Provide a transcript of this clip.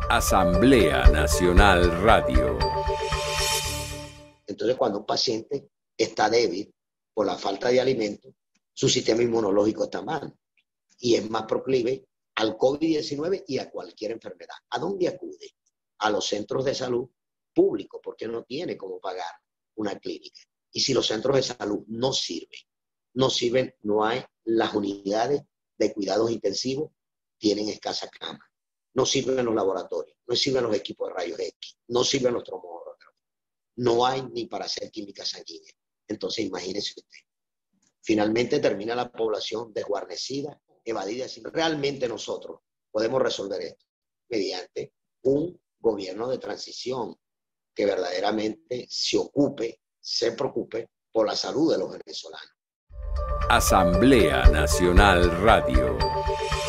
Asamblea Nacional Radio. Entonces, cuando un paciente está débil por la falta de alimento, su sistema inmunológico está mal y es más proclive al COVID-19 y a cualquier enfermedad. ¿A dónde acude? A los centros de salud públicos, porque no tiene cómo pagar una clínica. Y si los centros de salud no sirven, no hay las unidades de cuidados intensivos, tienen escasa cama. No sirven los laboratorios, no sirven los equipos de rayos X, no sirven los tomógrafos, no hay ni para hacer química sanguínea. Entonces, imagínese usted. Finalmente termina la población desguarnecida, evadida. Si realmente nosotros podemos resolver esto mediante un gobierno de transición que verdaderamente se preocupe por la salud de los venezolanos. Asamblea Nacional Radio.